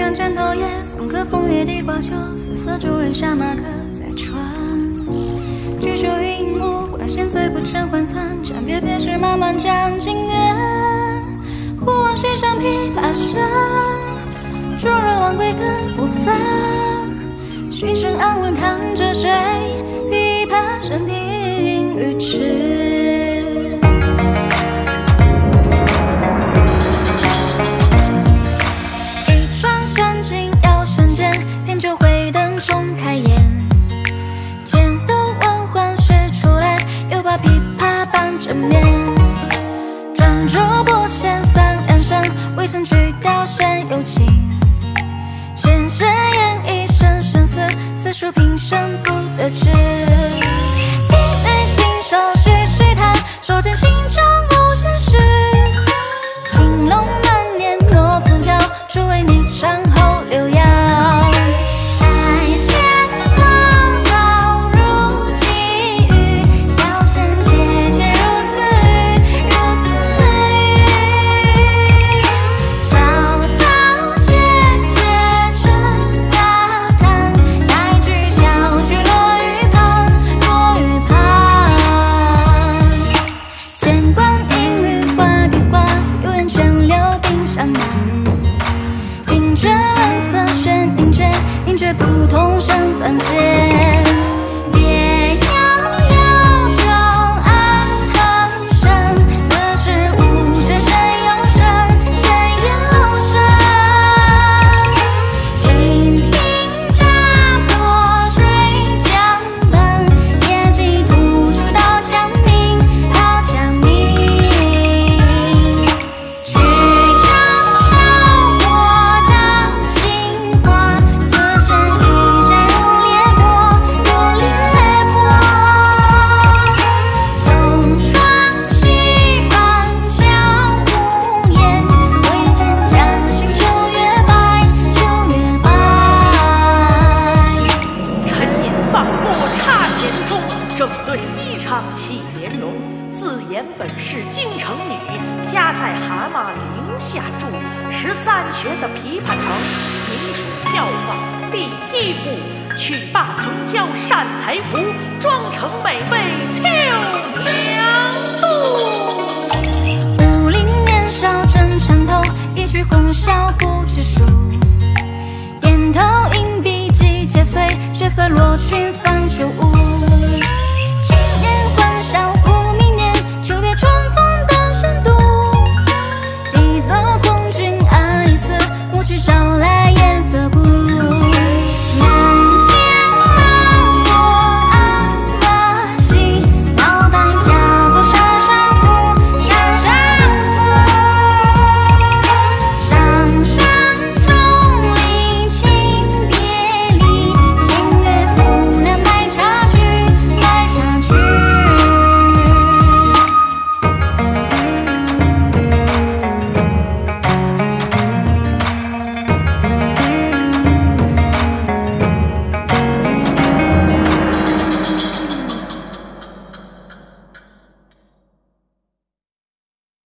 看枕头叶，送客枫叶地瓜球，瑟瑟主人下马客在船。举酒饮幕，挂线醉不成欢餐，暂别别时慢慢将金月。忽闻水上琵琶声，主人忘归客不返。寻声暗问弹着谁？琵琶声停欲迟。一窗香尽摇身间，点酒回灯重开眼。千呼万唤始出来，又把琵琶伴枕面。转轴拨弦三两声，未曾曲调先有情。纤纤烟一声声思，似处平生不得志。一杯醒手续续弹，手间心中无限事。青龙满面莫浮摇，初为你唱后留摇。爱线草草如寄语，小弦切切如丝雨，如丝雨。草草切切春杂谈，来句小句落雨旁，落雨旁。剑光阴雨花地花，悠然泉流冰山南。冰绝蓝色轩顶绝，宁绝不同声暂歇。别摇摇酒暗哼声，此时无声谁有声，谁有声。银瓶乍破水江奔，夜寄吐出刀枪鸣，刀枪鸣。曲长秋波荡青花，丝弦一线如裂波，如裂波。东窗西放悄无言，唯见江心秋月白，秋月白。 沉吟放过插弦中，整顿衣裳起莲容。自言本是京城女，家在蛤蟆陵下住。13学的琵琶成，明属教坊第一部。曲罢曾教善才服，妆成美被